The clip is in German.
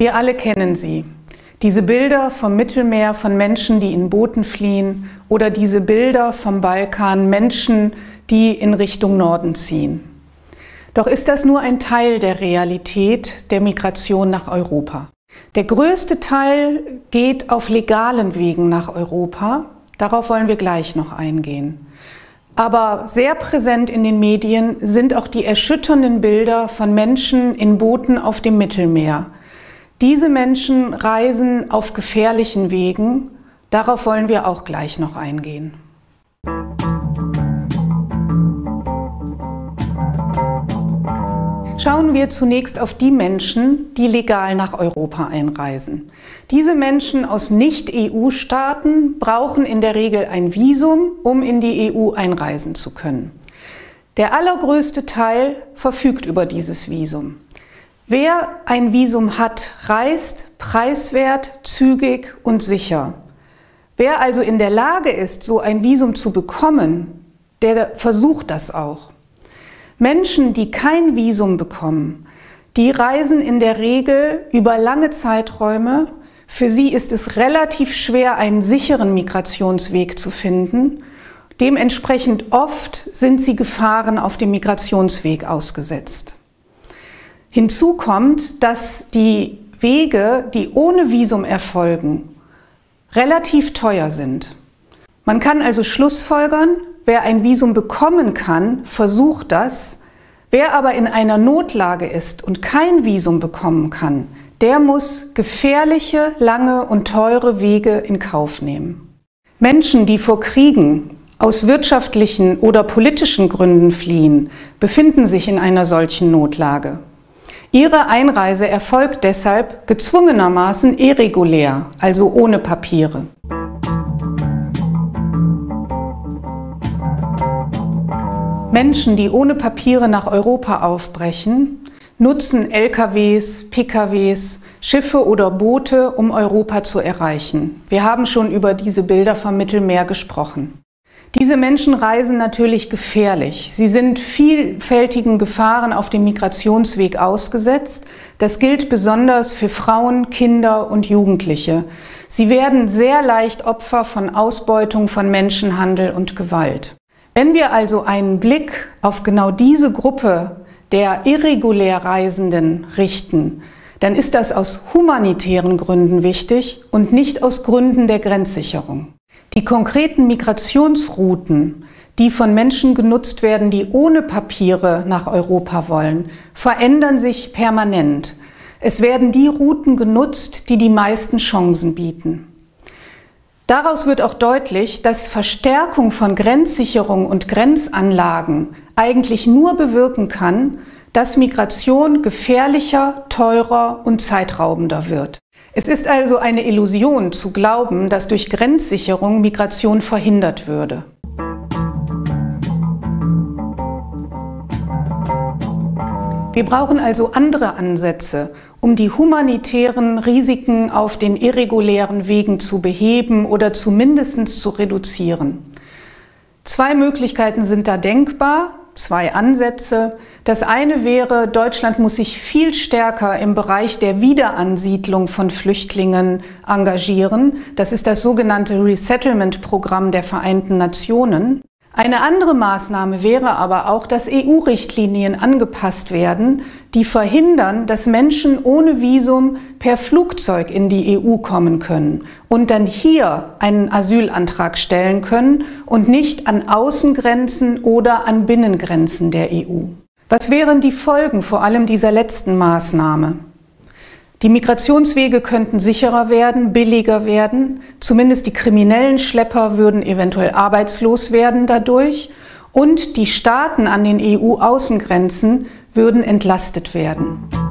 Wir alle kennen sie. Diese Bilder vom Mittelmeer von Menschen, die in Booten fliehen, oder diese Bilder vom Balkan, Menschen, die in Richtung Norden ziehen. Doch ist das nur ein Teil der Realität der Migration nach Europa. Der größte Teil geht auf legalen Wegen nach Europa. Darauf wollen wir gleich noch eingehen. Aber sehr präsent in den Medien sind auch die erschütternden Bilder von Menschen in Booten auf dem Mittelmeer. Diese Menschen reisen auf gefährlichen Wegen. Darauf wollen wir auch gleich noch eingehen. Schauen wir zunächst auf die Menschen, die legal nach Europa einreisen. Diese Menschen aus Nicht-EU-Staaten brauchen in der Regel ein Visum, um in die EU einreisen zu können. Der allergrößte Teil verfügt über dieses Visum. Wer ein Visum hat, reist preiswert, zügig und sicher. Wer also in der Lage ist, so ein Visum zu bekommen, der versucht das auch. Menschen, die kein Visum bekommen, die reisen in der Regel über lange Zeiträume. Für sie ist es relativ schwer, einen sicheren Migrationsweg zu finden. Dementsprechend oft sind sie Gefahren auf dem Migrationsweg ausgesetzt. Hinzu kommt, dass die Wege, die ohne Visum erfolgen, relativ teuer sind. Man kann also schlussfolgern, wer ein Visum bekommen kann, versucht das. Wer aber in einer Notlage ist und kein Visum bekommen kann, der muss gefährliche, lange und teure Wege in Kauf nehmen. Menschen, die vor Kriegen aus wirtschaftlichen oder politischen Gründen fliehen, befinden sich in einer solchen Notlage. Ihre Einreise erfolgt deshalb gezwungenermaßen irregulär, also ohne Papiere. Menschen, die ohne Papiere nach Europa aufbrechen, nutzen LKWs, PKWs, Schiffe oder Boote, um Europa zu erreichen. Wir haben schon über diese Bilder vom Mittelmeer gesprochen. Diese Menschen reisen natürlich gefährlich. Sie sind vielfältigen Gefahren auf dem Migrationsweg ausgesetzt. Das gilt besonders für Frauen, Kinder und Jugendliche. Sie werden sehr leicht Opfer von Ausbeutung, von Menschenhandel und Gewalt. Wenn wir also einen Blick auf genau diese Gruppe der irregulär Reisenden richten, dann ist das aus humanitären Gründen wichtig und nicht aus Gründen der Grenzsicherung. Die konkreten Migrationsrouten, die von Menschen genutzt werden, die ohne Papiere nach Europa wollen, verändern sich permanent. Es werden die Routen genutzt, die die meisten Chancen bieten. Daraus wird auch deutlich, dass Verstärkung von Grenzsicherung und Grenzanlagen eigentlich nur bewirken kann, dass Migration gefährlicher, teurer und zeitraubender wird. Es ist also eine Illusion zu glauben, dass durch Grenzsicherung Migration verhindert würde. Wir brauchen also andere Ansätze, um die humanitären Risiken auf den irregulären Wegen zu beheben oder zumindest zu reduzieren. Zwei Möglichkeiten sind da denkbar, zwei Ansätze. Das eine wäre, Deutschland muss sich viel stärker im Bereich der Wiederansiedlung von Flüchtlingen engagieren. Das ist das sogenannte Resettlement-Programm der Vereinten Nationen. Eine andere Maßnahme wäre aber auch, dass EU-Richtlinien angepasst werden, die verhindern, dass Menschen ohne Visum per Flugzeug in die EU kommen können und dann hier einen Asylantrag stellen können und nicht an Außengrenzen oder an Binnengrenzen der EU. Was wären die Folgen vor allem dieser letzten Maßnahme? Die Migrationswege könnten sicherer werden, billiger werden, zumindest die kriminellen Schlepper würden eventuell arbeitslos werden dadurch und die Staaten an den EU-Außengrenzen würden entlastet werden.